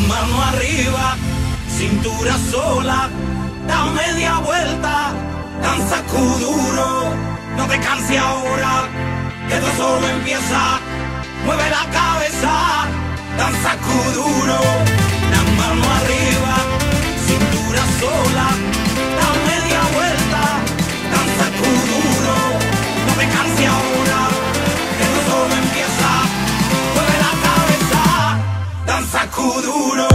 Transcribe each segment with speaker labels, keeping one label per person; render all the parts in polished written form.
Speaker 1: mano arriba, cintura sola, da media vuelta, danza duro, no te canses ahora, que esto solo empieza, mueve la cabeza, danza duro, la mano arriba, cintura sola, da media vuelta, danza duro, no te canses ahora, que esto solo empieza, mueve la cabeza, danza duro.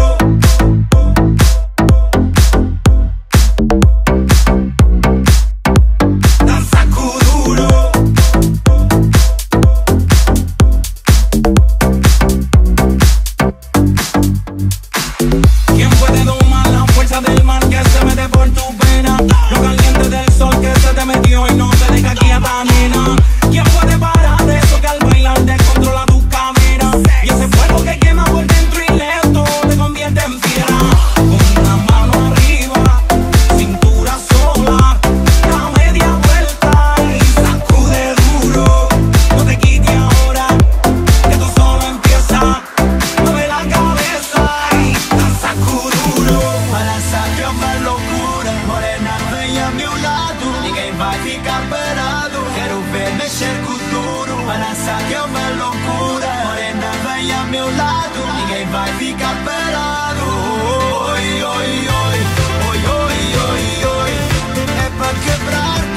Speaker 2: Del mar que se mete por tu pena, lo caliente del sol que se te metió y no te deja aquí a ta nena. ¿Quién puede parar eso que al bailar descontrola tu cadera? Y ese fuego que quema por dentro y lento te convierte en fiera. Con la mano arriba, cintura sola, da media vuelta y sacude duro. No te quites ahora, que esto solo empieza. Mueve la cabeza y danza duro.
Speaker 3: Che una loucura, morena vem a meu lado, ninguém vai ficar parado. Quero ver mexer com duro, balança que é uma loucura. Morena vem a meu lado, ninguém vai ficar parado. Oi, oi, oi, oi, oi, oi, oi, é pra quebrar.